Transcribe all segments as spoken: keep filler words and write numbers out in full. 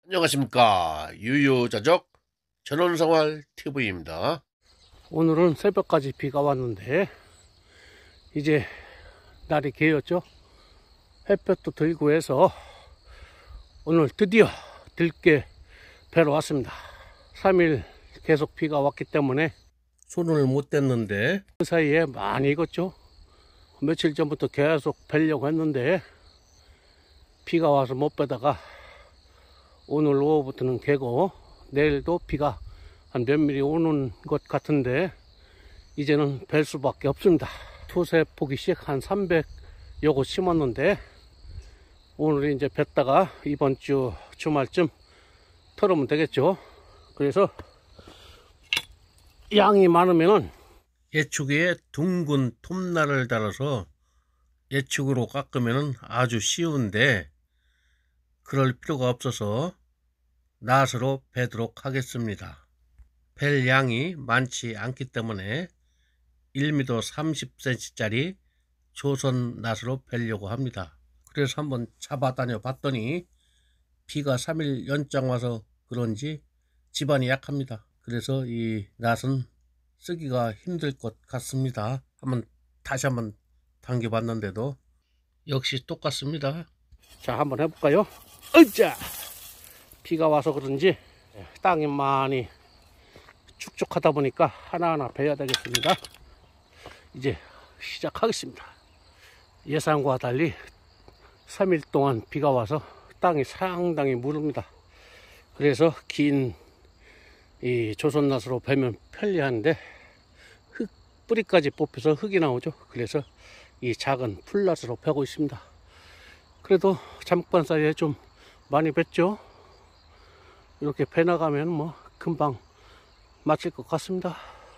안녕하십니까. 유유자적 전원생활 티비입니다. 오늘은 새벽까지 비가 왔는데 이제 날이 개었죠. 햇볕도 들고 해서 오늘 드디어 들깨 배러 왔습니다. 삼 일 계속 비가 왔기 때문에 손을 못 댔는데 그 사이에 많이 익었죠. 며칠 전부터 계속 뵈려고 했는데 비가 와서 못 빼다가 오늘 오후부터는 개고 내일도 비가 한 몇 미리 오는 것 같은데 이제는 뵐 수밖에 없습니다. 투세 포기씩 한 삼백 요거 심었는데 오늘 이제 뱉다가 이번 주 주말쯤 털으면 되겠죠. 그래서 양이 많으면은 예축에 둥근 톱날을 달아서 예축으로 깎으면은 아주 쉬운데 그럴 필요가 없어서 낫으로 베도록 하겠습니다. 벨 양이 많지 않기 때문에 일 미터 삼십 센티미터짜리 조선 낫으로 벨려고 합니다. 그래서 한번 잡아 다녀 봤더니 비가 삼 일 연장 와서 그런지 집안이 약합니다. 그래서 이 낫은 쓰기가 힘들 것 같습니다. 한번 다시 한번 당겨 봤는데도 역시 똑같습니다. 자, 한번 해볼까요? 으쌰! 비가 와서 그런지 땅이 많이 축축하다 보니까 하나하나 베야 되겠습니다. 이제 시작하겠습니다. 예상과 달리 삼 일 동안 비가 와서 땅이 상당히 무릅니다. 그래서 긴 이 조선낫으로 베면 편리한데 흙 뿌리까지 뽑혀서 흙이 나오죠. 그래서 이 작은 풀낫으로 베고 있습니다. 그래도 잠깐 사이에 좀 많이 뱄죠. 이렇게 배 나가면 뭐 금방 마칠 것 같습니다.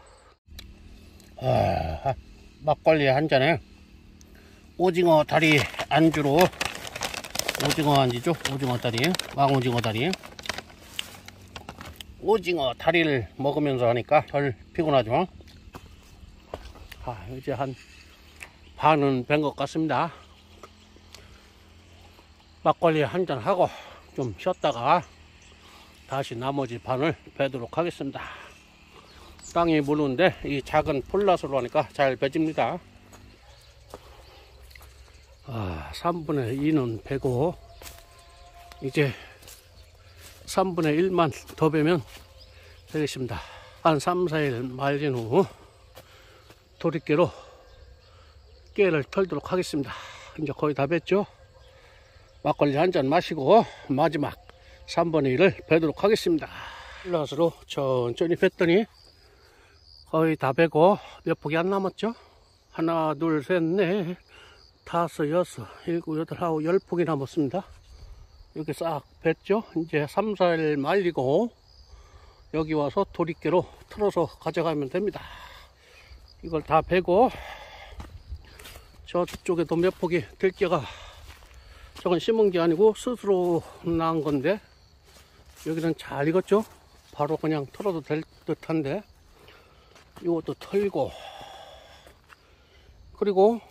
아, 막걸리 한 잔에 오징어 다리 안주로 오징어 안지죠. 오징어 다리, 왕오징어 다리. 오징어 다리를 먹으면서 하니까 덜 피곤하죠. 아, 이제 한 반은 뵌 것 같습니다. 막걸리 한 잔 하고 좀 쉬었다가 다시 나머지 반을 베도록 하겠습니다. 땅이 무르는데 이 작은 풀낫으로 하니까 잘 베집니다. 아, 삼분의 이는 베고 이제 삼분의 일만 더 베면 되겠습니다. 한 삼, 사 일 말린 후 도리깨로 깨를 털도록 하겠습니다. 이제 거의 다 뱄죠. 막걸리 한 잔 마시고 마지막 삼분의 일을 베도록 하겠습니다. 플러스로 천천히 뱉더니 거의 다 베고 몇 폭이 안 남았죠. 하나, 둘, 셋, 넷, 다섯, 여섯, 일곱, 여덟, 아홉, 열 폭이 남았습니다. 이렇게 싹 뱉죠. 이제 삼, 사 일 말리고 여기 와서 도리깨로 틀어서 가져가면 됩니다. 이걸 다 베고 저쪽에도 몇 폭이 들깨가 저건 심은 게 아니고 스스로 난 건데 여기는 잘 익었죠. 바로 그냥 털어도 될 듯한데 이것도 털고 그리고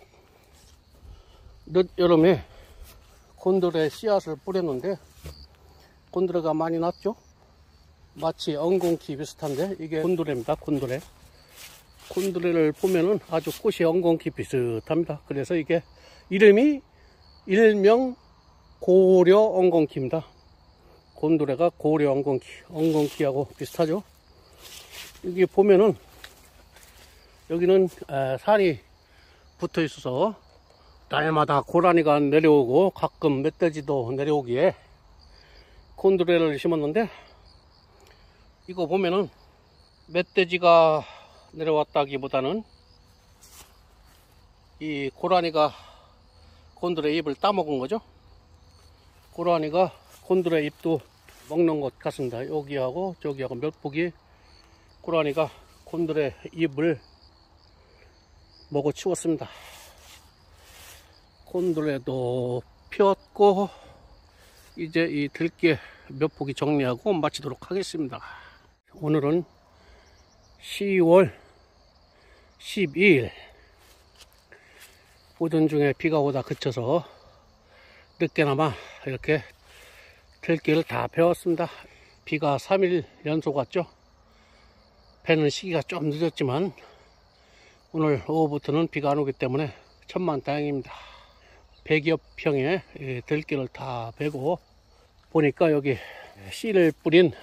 늦여름에 곤드레 씨앗을 뿌렸는데 곤드레가 많이 났죠. 마치 엉겅퀴 비슷한데 이게 곤드레입니다. 곤드레 곤드레를 보면은 아주 꽃이 엉겅퀴 비슷합니다. 그래서 이게 이름이 일명 고려 엉겅퀴입니다. 곤드레가 고려 엉겅퀴, 엉겅퀴하고 비슷하죠. 여기 보면은 여기는 산이 붙어 있어서 날마다 고라니가 내려오고 가끔 멧돼지도 내려오기에 곤드레를 심었는데 이거 보면은 멧돼지가 내려왔다기보다는 이 고라니가 곤드레 잎을 따먹은 거죠. 고라니가 곤드레 잎도 먹는 것 같습니다. 여기하고 저기하고 몇 폭이 고라니가 곤드레 잎을 먹어 치웠습니다. 곤드레도 피었고 이제 이 들깨 몇 폭이 정리하고 마치도록 하겠습니다. 오늘은 시월 십이일 오전 중에 비가 오다 그쳐서 늦게나마 이렇게 들깨를 다 베었습니다. 비가 삼 일 연속 왔죠. 베는 시기가 좀 늦었지만 오늘 오후부터는 비가 안 오기 때문에 천만다행입니다. 백여 평의 들깨를 다 베고 보니까 여기 씨를 뿌린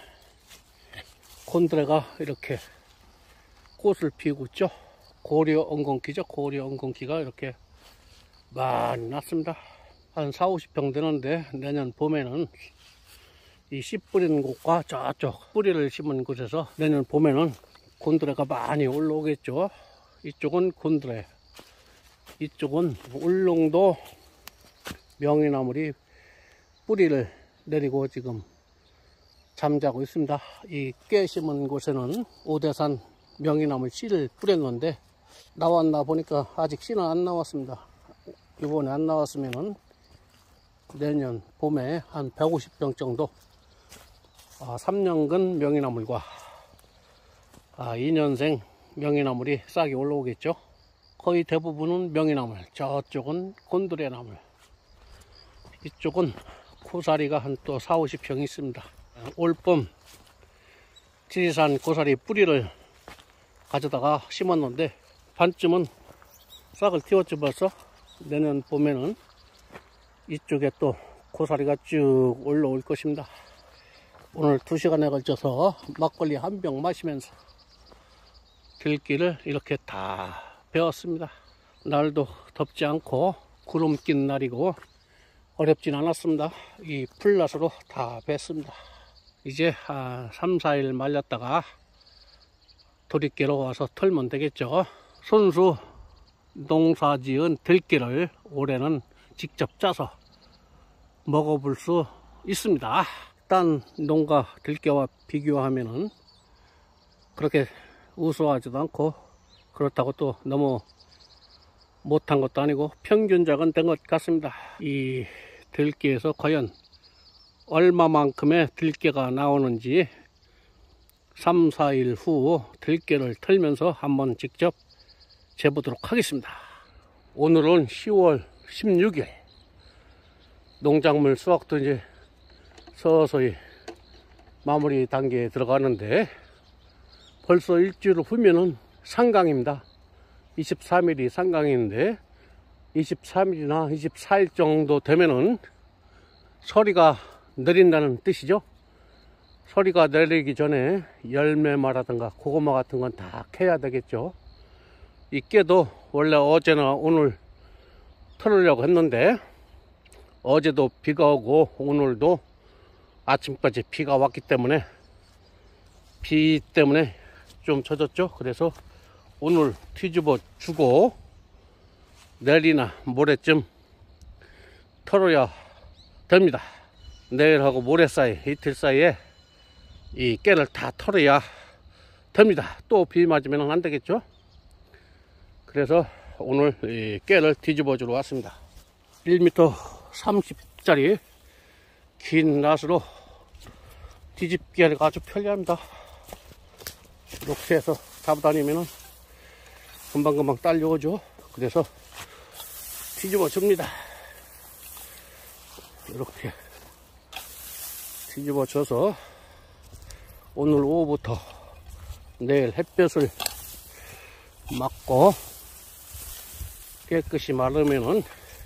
곤드레가 이렇게 꽃을 피우고 있죠. 고려 엉겅퀴죠. 고려 엉겅퀴가 이렇게 많이 났습니다. 한 사오십 평 되는데 내년 봄에는 이 씨 뿌리는 곳과 저쪽 뿌리를 심은 곳에서 내년 봄에는 곤드레가 많이 올라오겠죠. 이쪽은 곤드레, 이쪽은 울릉도 명이나물이 뿌리를 내리고 지금 잠자고 있습니다. 이 깨 심은 곳에는 오대산 명이나물 씨를 뿌렸는데 나왔나 보니까 아직 씨는 안 나왔습니다. 이번에 안 나왔으면은 내년 봄에 한 백오십 평 정도 아, 삼 년근 명이나물과 아, 이 년생 명이나물이 싹이 올라오겠죠. 거의 대부분은 명이나물, 저쪽은 곤드레나물, 이쪽은 고사리가 한 또 사오십 평 있습니다. 올봄 지리산 고사리 뿌리를 가져다가 심었는데 반쯤은 싹을 틔웠죠. 벌써 내년 봄에는 이쪽에 또 고사리가 쭉 올라올 것입니다. 오늘 두 시간에 걸쳐서 막걸리 한 병 마시면서 들깨를 이렇게 다 베었습니다. 날도 덥지 않고 구름 낀 날이고 어렵진 않았습니다. 이 풀낫으로 다 뱄습니다. 이제 한 삼, 사 일 말렸다가 도리깨로 와서 털면 되겠죠. 손수 농사지은 들깨를 올해는 직접 짜서 먹어볼 수 있습니다. 딴 농가 들깨와 비교하면은 그렇게 우수하지도 않고 그렇다고 또 너무 못한 것도 아니고 평균적은 된 것 같습니다. 이 들깨에서 과연 얼마만큼의 들깨가 나오는지 삼, 사 일 후 들깨를 털면서 한번 직접 재보도록 하겠습니다. 오늘은 시월 십육 일 농작물 수확도 이제 서서히 마무리 단계에 들어가는데 벌써 일주일을 후면은 상강입니다. 이십삼 일이 상강인데 이십삼 일이나 이십사 일 정도 되면은 서리가 내린다는 뜻이죠. 서리가 내리기 전에 열매마라든가 고구마 같은 건 다 캐야 되겠죠. 이 깨도 원래 어제나 오늘 털으려고 했는데 어제도 비가 오고 오늘도 아침까지 비가 왔기 때문에 비 때문에 좀 젖었죠. 그래서 오늘 뒤집어 주고 내일이나 모레쯤 털어야 됩니다. 내일하고 모레 사이 이틀 사이에 이 깨를 다 털어야 됩니다. 또 비 맞으면 안 되겠죠. 그래서 오늘 이 깨를 뒤집어 주러 왔습니다. 일 미터 삼십 짜리 긴 낫으로 뒤집기가 아주 편리합니다. 이렇게 해서 잡아다니면 금방금방 딸려오죠. 그래서 뒤집어 줍니다. 이렇게 뒤집어 줘서 오늘 오후부터 내일 햇볕을 맞고 깨끗이 마르면은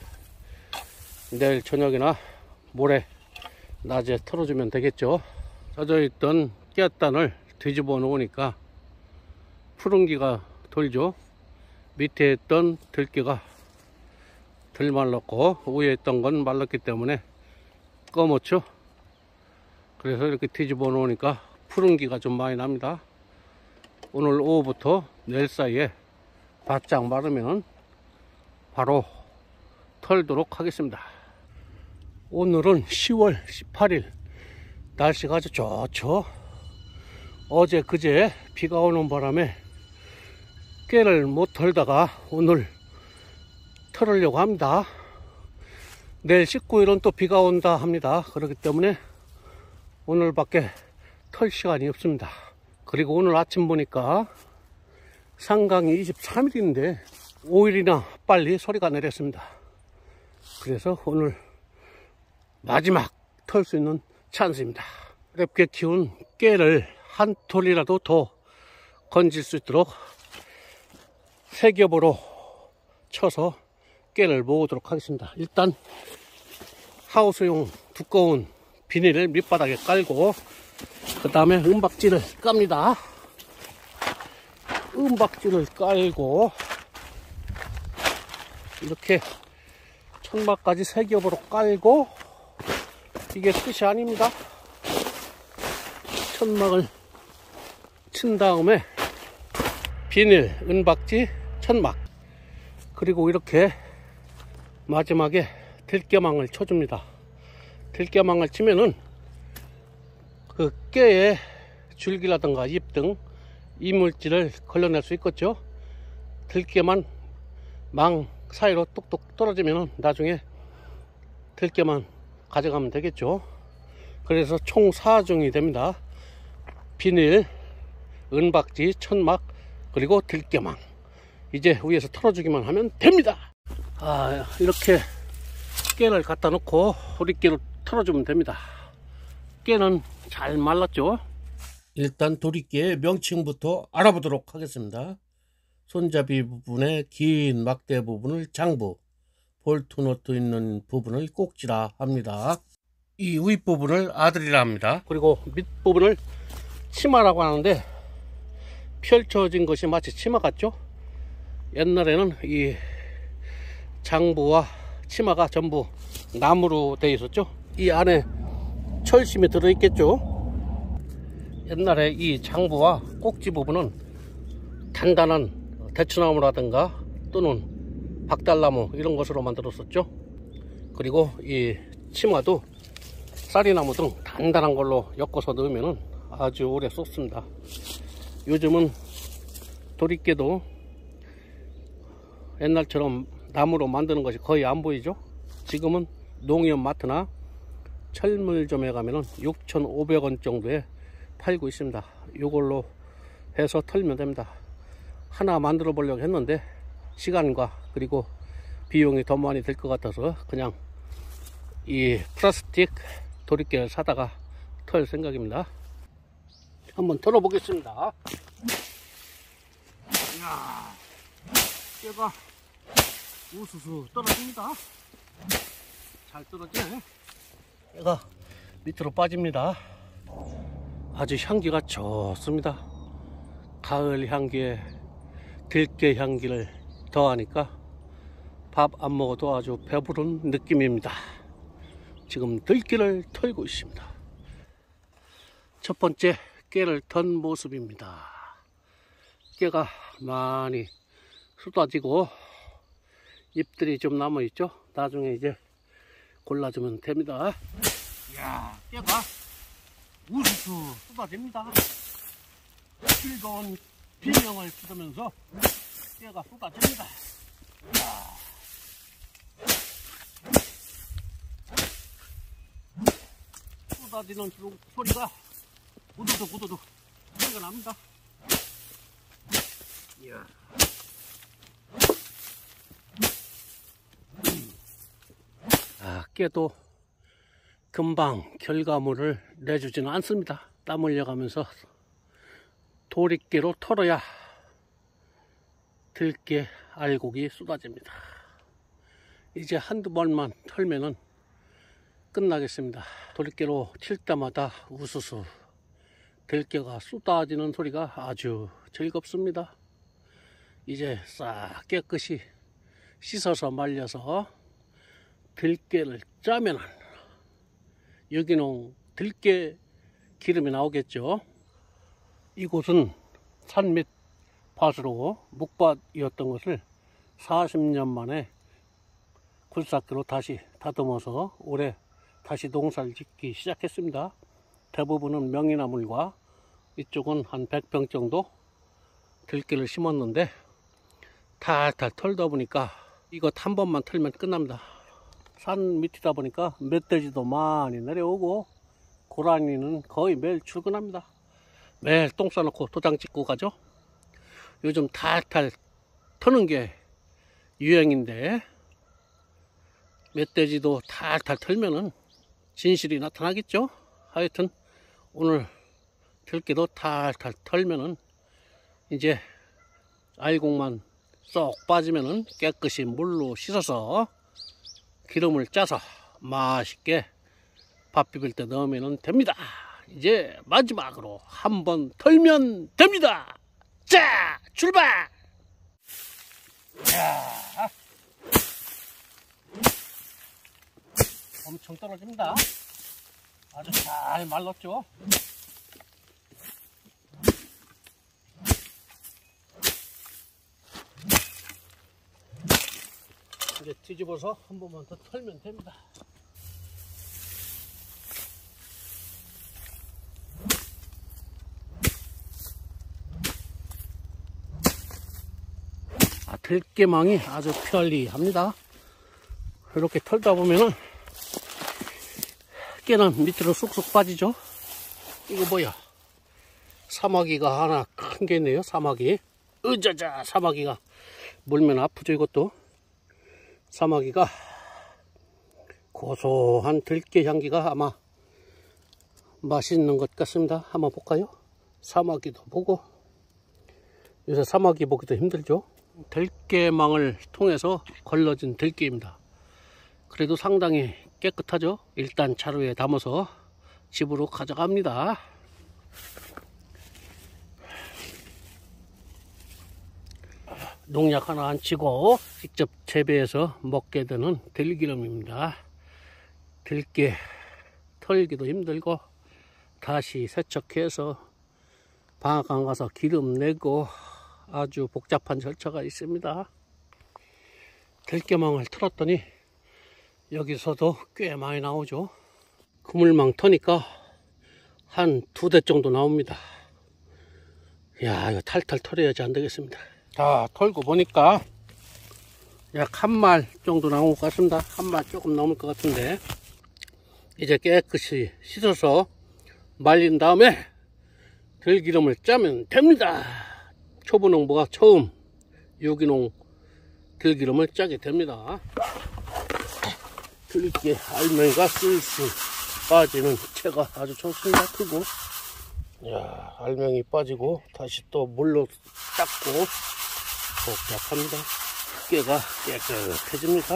내일 저녁이나 모레 낮에 털어주면 되겠죠. 젖어있던 깨단을 뒤집어 놓으니까 푸른기가 돌죠. 밑에 있던 들깨가 덜 말랐고 위에 있던 건 말랐기 때문에 검었죠. 그래서 이렇게 뒤집어 놓으니까 푸른기가 좀 많이 납니다. 오늘 오후부터 내일 사이에 바짝 마르면 바로 털도록 하겠습니다. 오늘은 시월 십팔 일 날씨가 아주 좋죠. 어제 그제 비가 오는 바람에 깨를 못 털다가 오늘 털으려고 합니다. 내일 십구 일은 또 비가 온다 합니다. 그렇기 때문에 오늘밖에 털 시간이 없습니다. 그리고 오늘 아침 보니까 상강이 이십삼 일인데 오 일이나 빨리 서리가 내렸습니다. 그래서 오늘 마지막 털 수 있는 찬스입니다. 어렵게 키운 깨를 한 톨이라도 더 건질 수 있도록 세 겹으로 쳐서 깨를 모으도록 하겠습니다. 일단 하우스용 두꺼운 비닐을 밑바닥에 깔고 그 다음에 은박지를 깝니다. 은박지를 깔고 이렇게 천막까지 세 겹으로 깔고 이게 끝이 아닙니다. 천막을 친 다음에 비닐, 은박지, 천막, 그리고 이렇게 마지막에 들깨망을 쳐줍니다. 들깨망을 치면은 그 깨의 줄기라든가 잎 등 이물질을 걸러낼 수 있겠죠. 들깨만 망 사이로 뚝뚝 떨어지면은 나중에 들깨만 가져가면 되겠죠. 그래서 총 사 종이 됩니다. 비닐, 은박지, 천막, 그리고 들깨망. 이제 위에서 털어주기만 하면 됩니다. 아, 이렇게 깨를 갖다 놓고 도리깨로 털어주면 됩니다. 깨는 잘 말랐죠. 일단 도리깨의 명칭부터 알아보도록 하겠습니다. 손잡이 부분의 긴 막대 부분을 장부, 볼트너트 있는 부분을 꼭지라 합니다. 이 윗부분을 아들이라 합니다. 그리고 밑부분을 치마라고 하는데 펼쳐진 것이 마치 치마 같죠. 옛날에는 이 장부와 치마가 전부 나무로 되어 있었죠. 이 안에 철심이 들어 있겠죠. 옛날에 이 장부와 꼭지 부분은 단단한 대추나무라든가 또는 박달나무 이런 것으로 만들었었죠. 그리고 이 치마도 쌀이나무 등 단단한 걸로 엮어서 넣으면 아주 오래 썼습니다. 요즘은 도리깨도 옛날처럼 나무로 만드는 것이 거의 안 보이죠. 지금은 농협 마트나 철물점에 가면은 육천오백 원 정도에 팔고 있습니다. 이걸로 해서 털면 됩니다. 하나 만들어 보려고 했는데 시간과 그리고 비용이 더 많이 들 것 같아서 그냥 이 플라스틱 도리깨를 사다가 털 생각입니다. 한번 털어 보겠습니다. 이야, 깨가 우수수 떨어집니다. 잘 떨어지네. 깨가 밑으로 빠집니다. 아주 향기가 좋습니다. 가을 향기에 들깨 향기를 더하니까 밥 안 먹어도 아주 배부른 느낌입니다. 지금 들깨를 털고 있습니다. 첫 번째 깨를 턴 모습입니다. 깨가 많이 쏟아지고 잎들이 좀 남아 있죠. 나중에 이제 골라주면 됩니다. 이야, 깨가 우수수 쏟아집니다. 즐거운 비명을 지르면서 깨가 쏟아집니다. 이야. 쏟아지는 소리가 우두둑 우두둑 소리가 납니다. 이야. 아, 깨도 금방 결과물을 내주지는 않습니다. 땀 흘려가면서 도리깨로 털어야 들깨 알곡이 쏟아집니다. 이제 한두 번만 털면은 끝나겠습니다. 도리깨로 칠 때마다 우수수 들깨가 쏟아지는 소리가 아주 즐겁습니다. 이제 싹 깨끗이 씻어서 말려서 들깨를 짜면 유기농 들깨 기름이 나오겠죠. 이곳은 산밑 밭으로 묵밭이었던 것을 사십 년 만에 굴삭기로 다시 다듬어서 올해 다시 농사를 짓기 시작했습니다. 대부분은 명이나물과 이쪽은 한 백 평 정도 들깨를 심었는데 탈탈 털다 보니까 이것 한 번만 털면 끝납니다. 산 밑이다 보니까 멧돼지도 많이 내려오고 고라니는 거의 매일 출근합니다. 매일 똥 싸놓고 도장 찍고 가죠. 요즘 탈탈 터는 게 유행인데 멧돼지도 탈탈 털면은 진실이 나타나겠죠. 하여튼 오늘 들깨도 탈탈 털면은 이제 알곡만 쏙 빠지면은 깨끗이 물로 씻어서 기름을 짜서 맛있게 밥 비빌 때 넣으면 됩니다. 이제 마지막으로 한번 털면 됩니다. 자, 출발! 자, 엄청 떨어집니다. 아주 잘 말랐죠? 이제 뒤집어서 한 번만 더 털면 됩니다. 아, 들깨망이 아주 편리합니다. 이렇게 털다 보면은 깨는 밑으로 쑥쑥 빠지죠. 이거 뭐야, 사마귀가 하나 큰 게 있네요. 사마귀. 으자자, 사마귀가 물면 아프죠. 이것도 사마귀가 고소한 들깨 향기가 아마 맛있는 것 같습니다. 한번 볼까요? 사마귀도 보고. 요새 사마귀 보기도 힘들죠. 들깨망을 통해서 걸러진 들깨입니다. 그래도 상당히 깨끗하죠. 일단 자루에 담아서 집으로 가져갑니다. 농약 하나 안 치고 직접 재배해서 먹게 되는 들기름입니다. 들깨 털기도 힘들고 다시 세척해서 방앗간 가서 기름 내고 아주 복잡한 절차가 있습니다. 들깨망을 틀었더니 여기서도 꽤 많이 나오죠. 그물망 터니까 한 두 대 정도 나옵니다. 야, 이거 탈탈 털어야지 안 되겠습니다. 자, 털고 보니까 약 한 말 정도 나온 것 같습니다. 한 말 조금 넘을 것 같은데, 이제 깨끗이 씻어서 말린 다음에 들기름을 짜면 됩니다. 초보농부가 처음 유기농 들기름을 짜게 됩니다. 들깨 알맹이가 쓸쓸 빠지는 채가 아주 좋습니다. 크고, 야, 알맹이 빠지고 다시 또 물로 닦고 복잡합니다. 깨가 깨끗해집니다.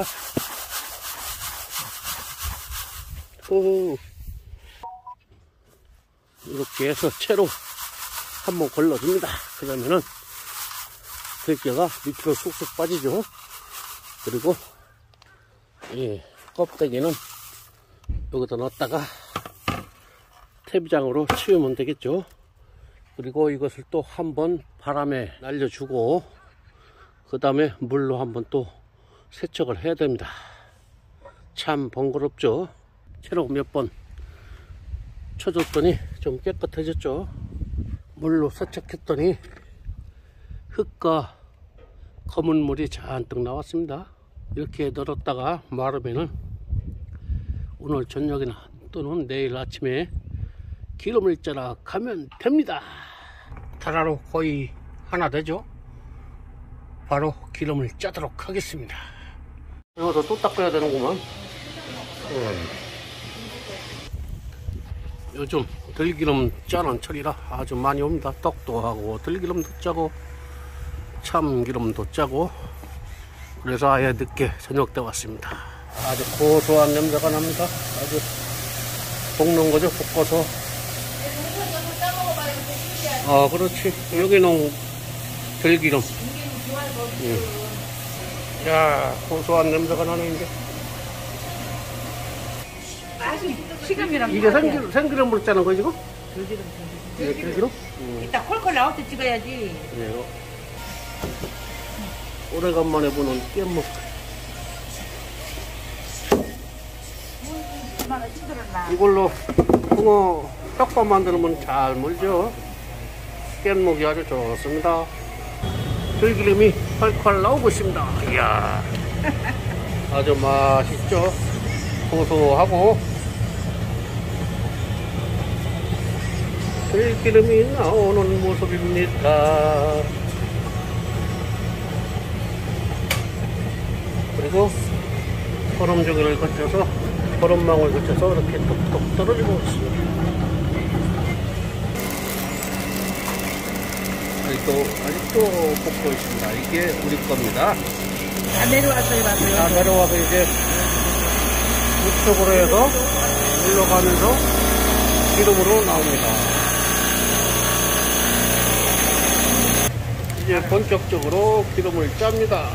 오, 이렇게 해서 채로 한번 걸러줍니다. 그러면은 들깨가 밑으로 쑥쑥 빠지죠. 그리고 이 껍데기는 여기다 넣었다가 퇴비장으로 치우면 되겠죠. 그리고 이것을 또 한번 바람에 날려주고 그 다음에 물로 한번 또 세척을 해야 됩니다. 참 번거롭죠. 채로 몇 번 쳐줬더니 좀 깨끗해졌죠. 물로 세척했더니 흙과 검은 물이 잔뜩 나왔습니다. 이렇게 널었다가 마르면은 오늘 저녁이나 또는 내일 아침에 기름을 짜라 가면 됩니다. 다라로 거의 하나 되죠. 바로 기름을 짜도록 하겠습니다. 이것도 또 닦아야 되는구만. 음. 요즘 들기름 짜는 철이라 아주 많이 옵니다. 떡도 하고 들기름도 짜고 참기름도 짜고, 그래서 아예 늦게 저녁 때 왔습니다. 아주 고소한 냄새가 납니다. 아주 볶는 거죠. 볶아서. 아, 그렇지. 유기농 들기름. 음. 야, 고소한 냄새가 나네. 이제 식음이랑 이게 생기름, 생기름으로 짜는 거지 지금? 들기름 예, 들기름? 음. 이따 콜콜 나올 때 찍어야지. 네. 오래간만에 보는 깻묵. 얼마나 힘들었나. 이걸로 붕어 떡밥 만들면 잘 물죠. 깻묵이 아주 좋습니다. 들기름이 콸콸 나오고 있습니다. 이야, 아주 맛있죠. 고소하고 들기름이 나오는 모습입니다. 그리고 거름조개를 거쳐서 거름망을 거쳐서 이렇게 톡톡 떨어지고 있습니다. 아직도 아직도 볶고 있습니다. 이게 우리 겁니다. 다 내려왔어요, 다 왔어요. 내려와서 이제 이쪽으로 해서 흘러가면서 기름으로 나옵니다. 이제 본격적으로 기름을 짭니다.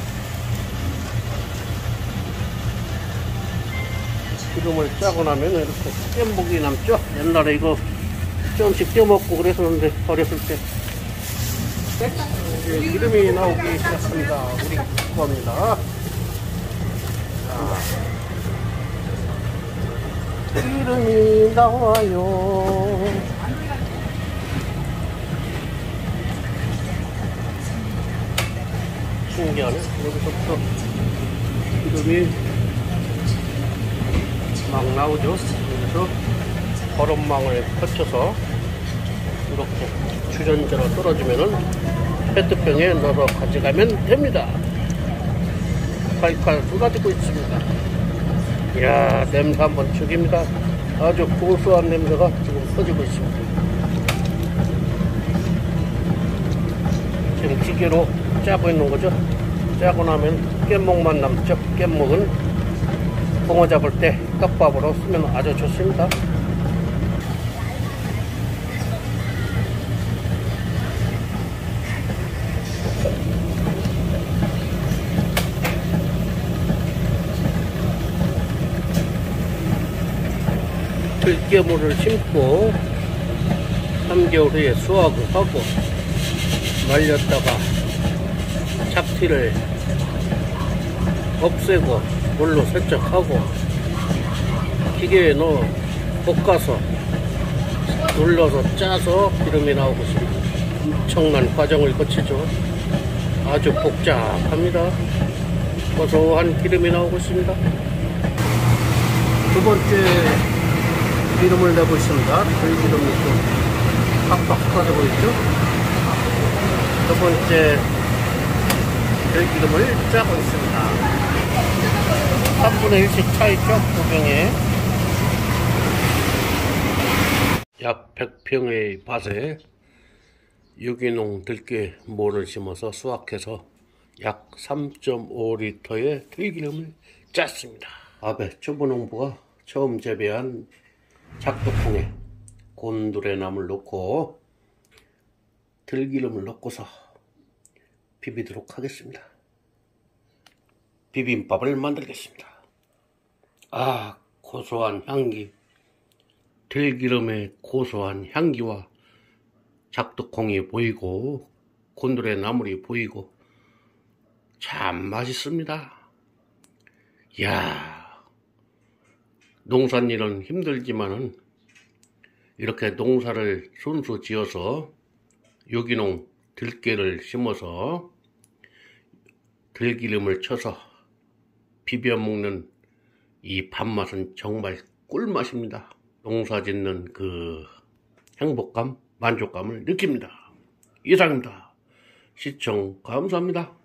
기름을 짜고 나면 이렇게 깻목이 남죠? 옛날에 이거 조금씩 떼먹고 그랬었는데 어렸을 때 이제 기름이 나오기 시작합니다. 우리 겁니다. 기름이 나와요. 신기하네. 여기서부터 기름이 막 나오죠. 그래서 거름망을 거쳐서 이렇게 주전자로 떨어지면은 페트병에 넣어서 가져가면 됩니다. 칼칼 쏟아지고 있습니다. 이야, 냄새 한번 죽입니다. 아주 고소한 냄새가 지금 퍼지고 있습니다. 지금 기계로 짜고 있는 거죠. 짜고 나면 깻목만 남죠. 깻목은 붕어 잡을 때 떡밥으로 쓰면 아주 좋습니다. 들깨물을 심고 삼 개월 후에 수확을 하고 말렸다가 잡티를 없애고 물로 세척하고 기계에 넣어 볶아서 눌러서 짜서 기름이 나오고 있습니다. 엄청난 과정을 거치죠. 아주 복잡합니다. 고소한 기름이 나오고 있습니다. 두 번째 기름을 내고 있습니다. 들기름이 좀 팍팍 터지고 있죠. 두 번째 들기름을 짜고 있습니다. 삼분의 일씩 차있죠. 두 병에 약 백 평의 밭에 유기농 들깨 모를 심어서 수확해서 약 삼 점 오 리터의 들기름을 짰습니다. 아베 초보농부가 처음 재배한 작두콩에 곤두레 나물 넣고 들기름을 넣고서 비비도록 하겠습니다. 비빔밥을 만들겠습니다. 아, 고소한 향기, 들기름의 고소한 향기와 작두콩이 보이고 곤두레 나물이 보이고 참 맛있습니다. 이야, 농사일은 힘들지만은 이렇게 농사를 순수 지어서 유기농 들깨를 심어서 들기름을 쳐서 비벼 먹는 이 밥맛은 정말 꿀맛입니다. 농사 짓는 그 행복감, 만족감을 느낍니다. 이상입니다. 시청 감사합니다.